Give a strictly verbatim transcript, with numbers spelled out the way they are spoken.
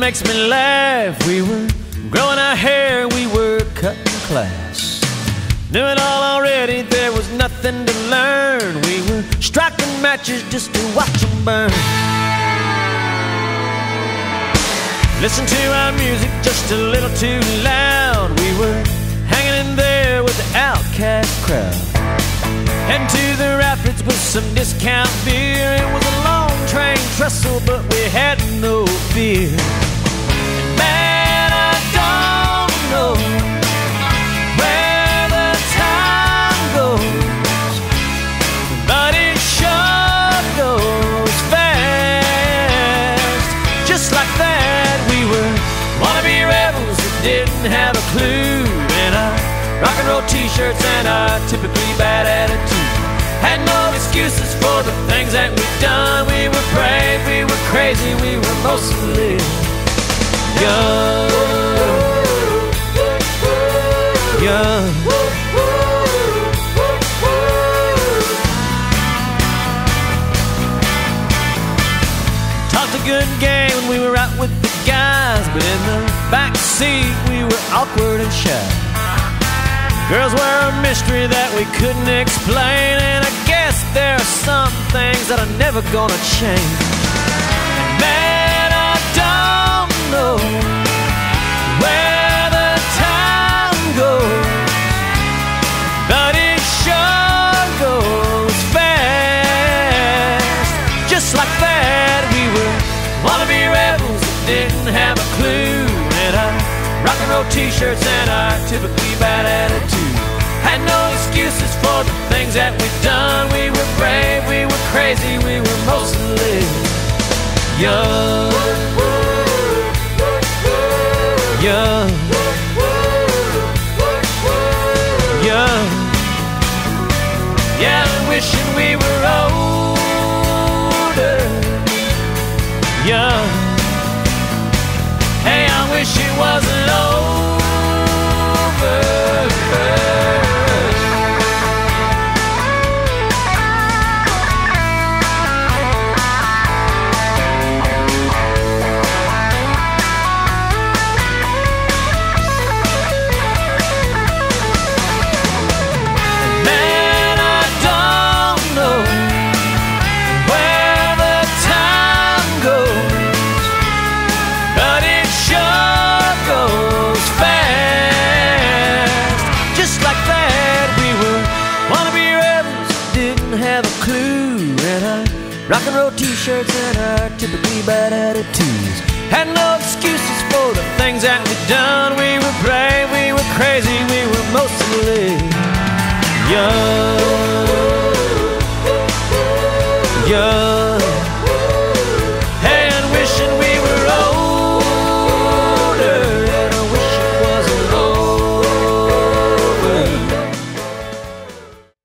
makes me laugh. We were growing our hair, we were cutting class. Knew it all already, there was nothing to learn. We were striking matches just to watch them burn. Listen to our music just a little too loud. We were hanging in there with the outcast crowd. Heading to the rapids with some discount beer. It was a long train trestle, but we had no fear. And man, I don't know where the time goes, but it sure goes fast. Just like that, we were wannabe rebels that didn't have a clue. And our rock and roll t-shirts and our typically bad attitude had no excuses for the things that we've done. We were brave, we were crazy, we were mostly young. Young. Talked a good game when we were out with the guys, but in the back seat we were awkward and shy. Girls were a mystery that we couldn't explain, and I guess there are some things that are never gonna change. And man, I don't know where the time goes, but it sure goes fast. Just like that, we were wannabe rebels that didn't have a clue. And our rock and roll t-shirts and our typically bad attitude had no excuses for the things that we've done. We were brave, we were crazy, we were mostly young. Young. Young. Yeah, wishing we were older. Young. Hey, I wish it wasn't over. Rock and roll t-shirts and our typically bad attitudes had no excuses for the things that we'd done. We were brave, we were crazy, we were mostly young. Young.